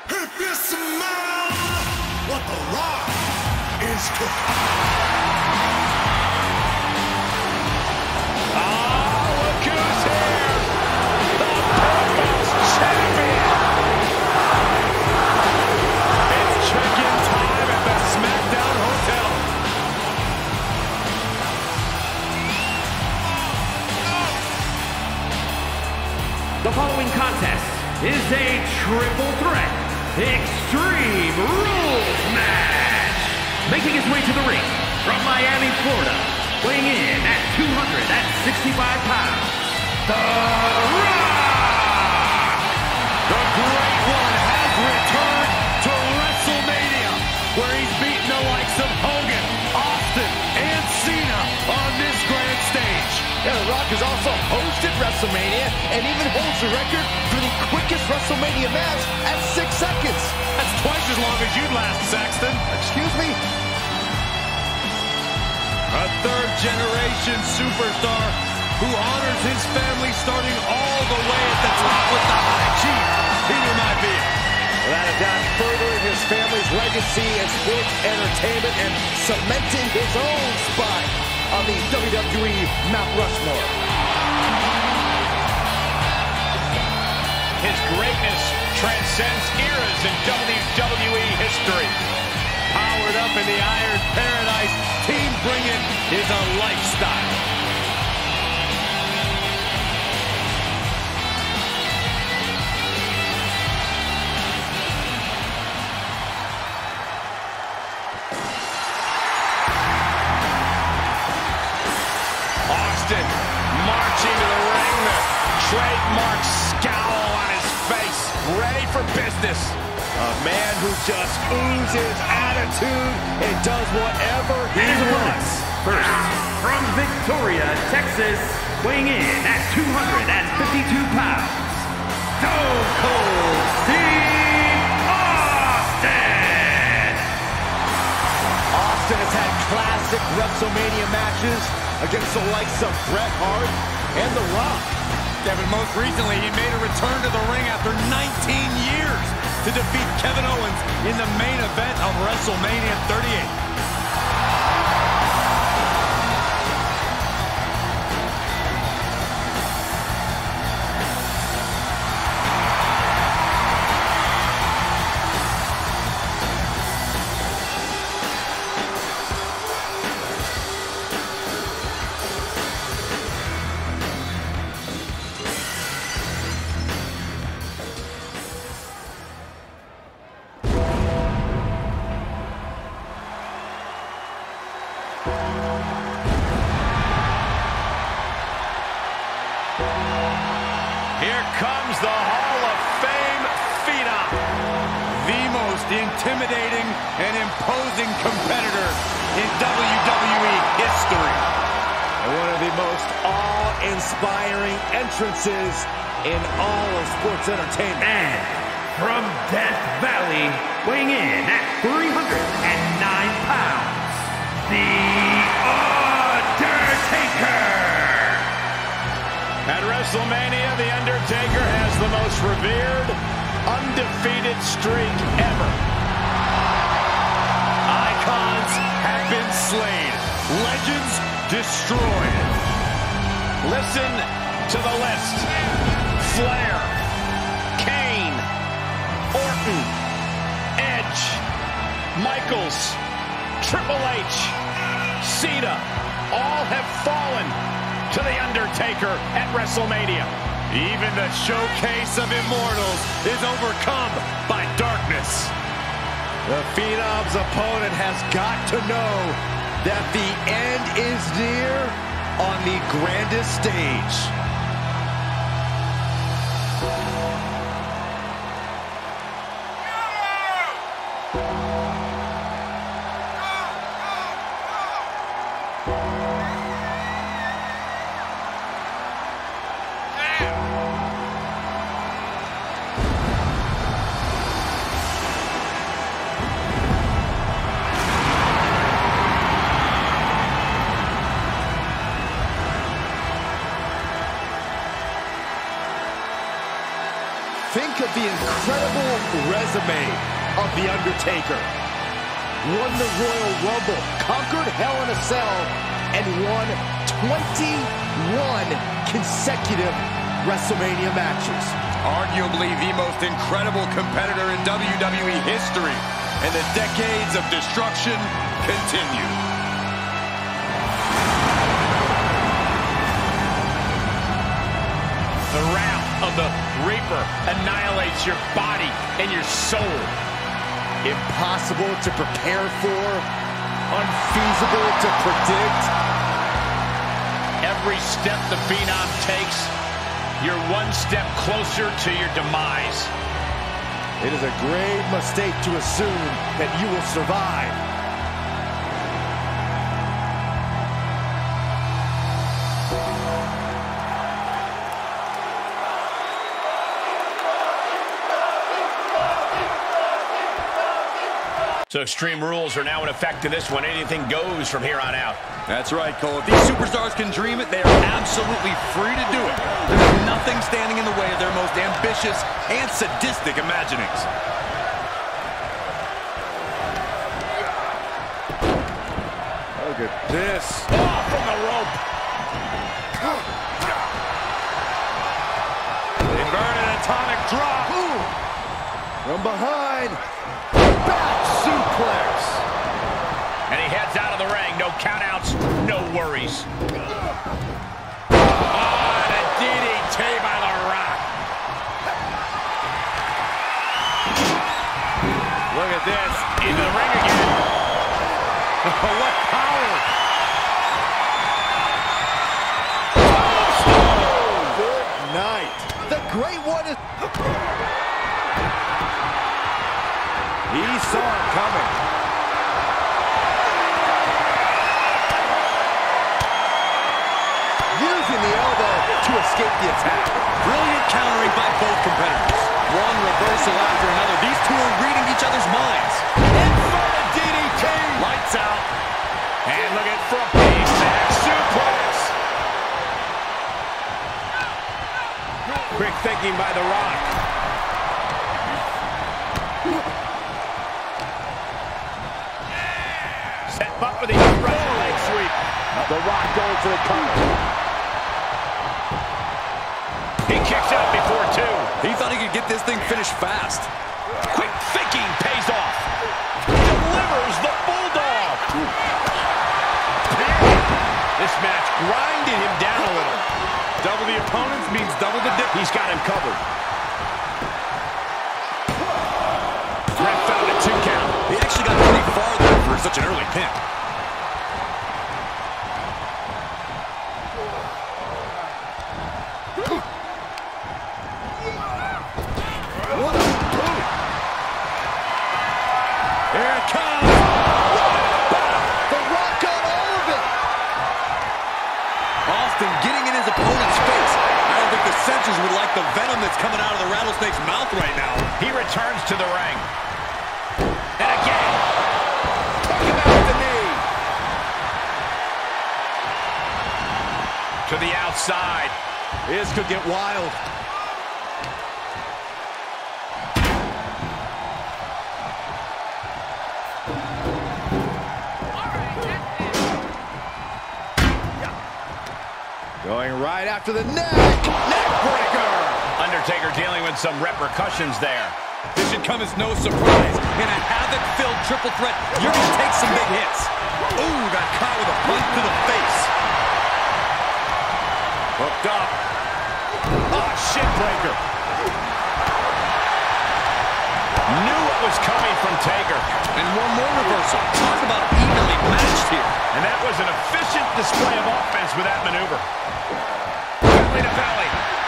If you smell what The Rock is cooking. Oh, look who's here! The People's Champion! It's check-in time at the SmackDown Hotel. The following contest is a triple threat Extreme Rules match. Making his way to the ring from Miami, Florida, weighing in at 265 pounds, The Rock! The Great One has returned to WrestleMania, where he's beaten the likes of Hogan, Austin, and Cena on this grand stage. Yeah, The Rock has also hosted WrestleMania and even holds the record for the quickest WrestleMania match at 6 seconds. That's twice as long as you'd last, Saxton. Excuse me? A third-generation superstar who honors his family starting all the way at the top with the High Chief, Peter Maivia. Without a doubt, furthering his family's legacy in sports entertainment and cementing his own spot on the WWE Mount Rushmore. His greatness transcends eras in WWE history. Powered up in the Iron Paradise, Team Bring It is a lifestyle. Austin marching to the ring, the trademark scowl on his face, ready for business. A man who just oozes attitude and does whatever he wants. First, from Victoria, Texas, weighing in at 252 pounds, Stone Cold Steve Austin! Austin has had classic WrestleMania matches against the likes of Bret Hart and The Rock. Yeah, but most recently, he made a return to the ring after 19 years to defeat Kevin Owens in the main event of WrestleMania 38. Here comes the Hall of Fame Phenom, the most intimidating and imposing competitor in WWE history. And one of the most awe-inspiring entrances in all of sports entertainment. And from Death Valley, weighing in at 309 pounds, The Undertaker! At WrestleMania, The Undertaker has the most revered, undefeated streak ever. Icons have been slain. Legends destroyed. Listen to the list. Flair, Kane, Orton, Edge, Michaels, Triple H, Cena, all have fallen to The Undertaker at WrestleMania. Even the showcase of immortals is overcome by darkness. The Phenom's opponent has got to know that the end is near on the grandest stage. Think of the incredible resume of The Undertaker. Won the Royal Rumble, conquered Hell in a Cell, and won 21 consecutive WrestleMania matches. Arguably the most incredible competitor in WWE history. And the decades of destruction continue. The wrath of the Reaper annihilates your body and your soul. Impossible to prepare for, unfeasible to predict. Every step the Phenom takes, you're one step closer to your demise. It is a grave mistake to assume that you will survive. So Extreme Rules are now in effect in this one. Anything goes from here on out. That's right, Cole. If these superstars can dream it, they are absolutely free to do it. There's nothing standing in the way of their most ambitious and sadistic imaginings. Look at this. Oh, from the rope. Inverted atomic drop. Ooh. From behind. Back suplex. And he heads out of the ring. No countouts, no worries. Oh, and a DDT by The Rock. Look at this. Into the ring again. What power. Good night. The Great One is... He saw it coming. Using the elbow to escape the attack. Brilliant countering by both competitors. One reversal after another. These two are reading each other's minds. Inverted DDT. Lights out. And look at front piece. Back suplex. Quick thinking by The Rock. Set up for the upright leg sweep. The Rock going for the cover. He kicks out before two. He thought he could get this thing finished fast. Quick thinking pays off. Delivers the Bulldog. This match grinded him down a little. Double the opponents means double the dip. He's got him covered. Ref found a 2 count. He actually got pretty far there for such an early pin. What a boot. Here it comes. The Rock got all of it. Austin getting in his opponent's face. I don't think the censors would like the venom that's coming out of the rattlesnake's mouth right now. He returns to the ring. And again. Talk about the knee. To the outside. This could get wild. Going right after the neck. Neck breaker. Undertaker dealing with some repercussions there. This should come as no surprise. In a havoc-filled triple threat, you're going to take some big hits. Ooh, got caught with a punch to the face. Hooked up. Oh, shin breaker. Knew it was coming from Taker. And one more reversal. Talk about evenly matched here. And that was an efficient display of offense with that maneuver. Belly to belly.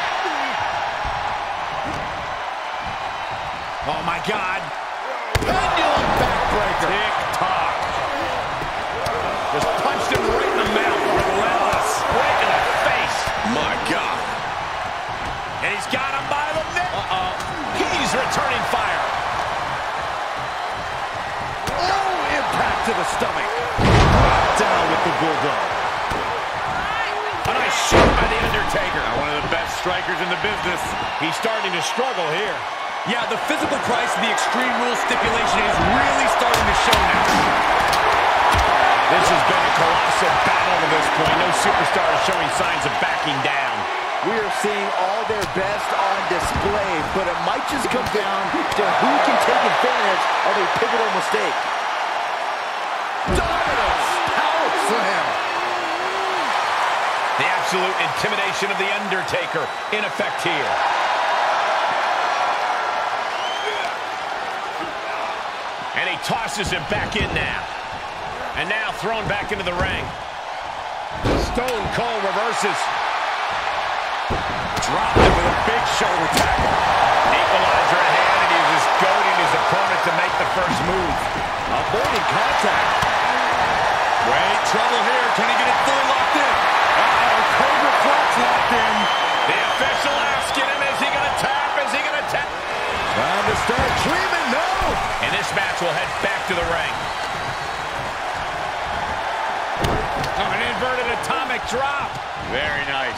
Oh, my God. Pendulum backbreaker. Tick-tock. Just punched him right in the mouth. Relentless. Right in the face. My God. And he's got him by the neck. Uh-oh. He's returning fire. Oh, impact to the stomach. Brought down with the Bulldog. A nice shot by The Undertaker. One of the best strikers in the business. He's starting to struggle here. Yeah, the physical price of the Extreme Rules stipulation is really starting to show now. This has been a colossal battle to this point. No superstar is showing signs of backing down. We are seeing all their best on display, but it might just come down to who can take advantage of a pivotal mistake. Dominant power slam. The absolute intimidation of The Undertaker in effect here. And he tosses him back in now. And now thrown back into the ring. Stone Cold reverses. Dropped him with a big shoulder tackle. Equalizer in hand, and he's just goading his opponent to make the first move. Avoiding contact. Wait, trouble here. Can he get it fully locked in? Uh-oh, Cobra Clutch locked in. The official asking him, is he going to tap? Is he going to tap? Time to start dreaming, no! And this match will head back to the ring. Oh, an inverted atomic drop. Very nice.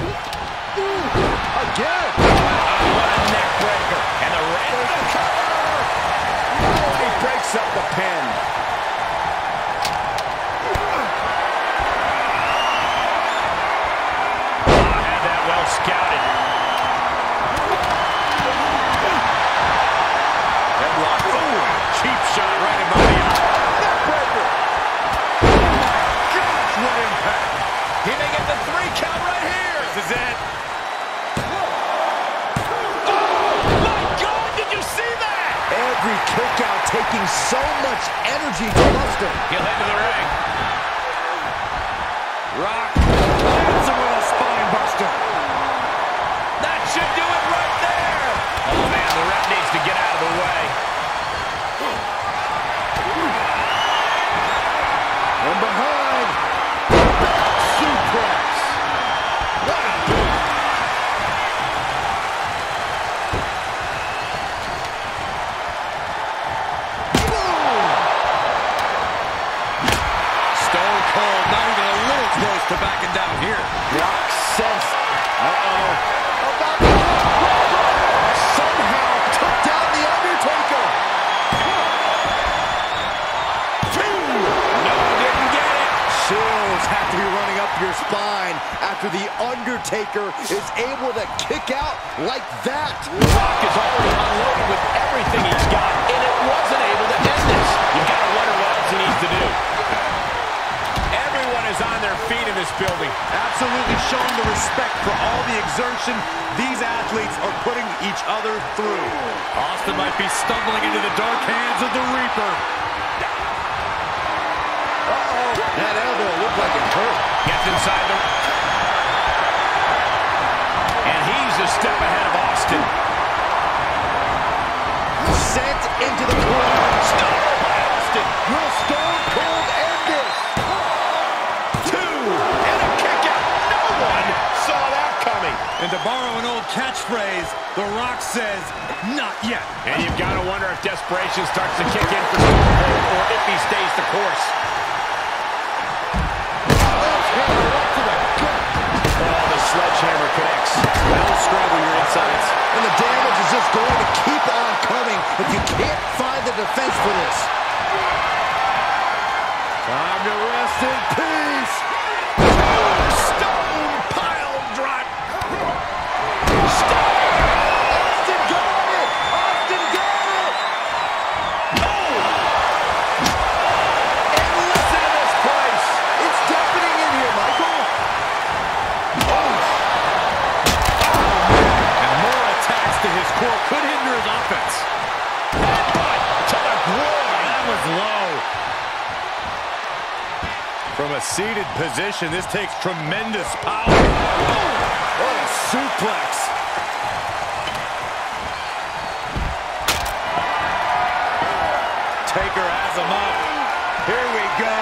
Again! What a neck breaker. And the red cover. Oh, he breaks up the pin. Had that well scouted. Headlock. Ooh, cheap shot right in the eye. Neck breaker. Gosh, what impact. He may get the 3 count right here. This is it. Every kick out taking so much energy to muster. He'll head to the ring. Rock lands him with a spine buster. That should do it right there. Oh, man, the ref needs to get out of the way. From behind. Back suplex. What a boot. To backing down here. Rock sense. About to somehow took down The Undertaker. 2. No, didn't get it. Chills have to be running up your spine after The Undertaker is able to kick out like that. Rock is already unloaded with everything he's got, and it wasn't able to end this. You gotta wonder what else he needs to do. Everyone is on their feet in this building. Absolutely showing the respect for all the exertion these athletes are putting each other through. Austin might be stumbling into the dark hands of the Reaper. Uh-oh. That elbow looked like it hurt. Gets inside the... And he's a step ahead of Austin. Sent into the corner. Stop by Austin. Will Stone Cold end this? 2. And a kick out. No one saw that coming. And to borrow an old catchphrase, The Rock says, not yet. And you've got to wonder if desperation starts to kick in for Stone Cold or if he stays the course. Oh, the sledgehammer connects. That'll scramble your insides. And the damage is just going to keep on coming if you can't find the defense for this. Time to rest in peace. Stone pile drive. Austin got it. Austin got it. Oh! And listen to this place. It's deafening in here, Michael. And more attacks to his core could hinder his offense. Headbutt to the groin. That was low. From a seated position, this takes tremendous power. What a suplex. Taker has him up. Here we go.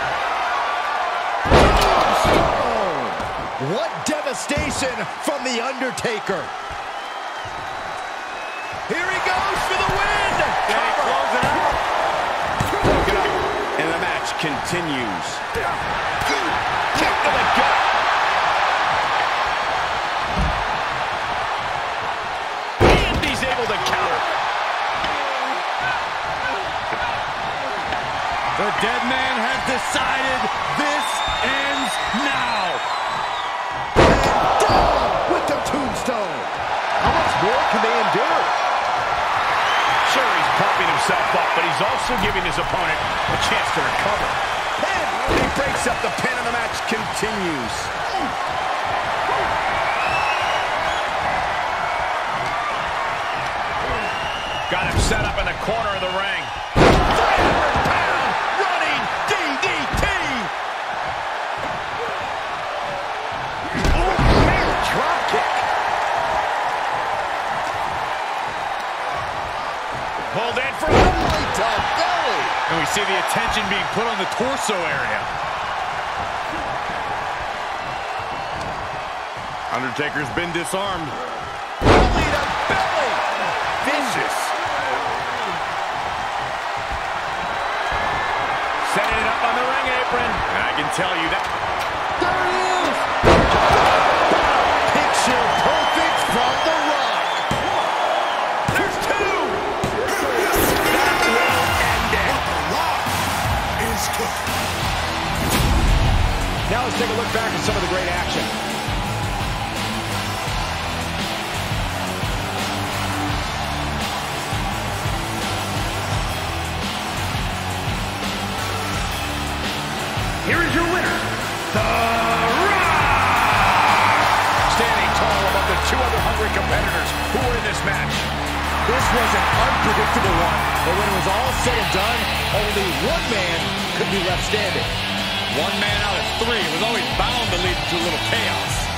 What devastation from The Undertaker. Here he goes for the win. Cover. Broken up. And the match continues. Kick to the gut. The dead man has decided this ends now. And down with the tombstone. How much more can they endure? Sure, he's pumping himself up, but he's also giving his opponent a chance to recover. Pin. He breaks up the pin and the match continues. Got him set up in the corner of the ring. 300-pound running DDT. Oh, man, drop kick. Pulled in for Belly to belly. And we see the attention being put on the torso area. Undertaker's been disarmed. Belly to belly. Vicious. setting it up on the ring apron. And I can tell you that. There it is. Picture perfect from The Rock. There's two. That will end it. The Rock is cooked. Now let's take a look back at some of the great action. Here is your winner, The Rock! Standing tall above the two other hungry competitors who were in this match. This was an unpredictable one, but when it was all said and done, only one man could be left standing. One man out of three was always bound to lead to a little chaos.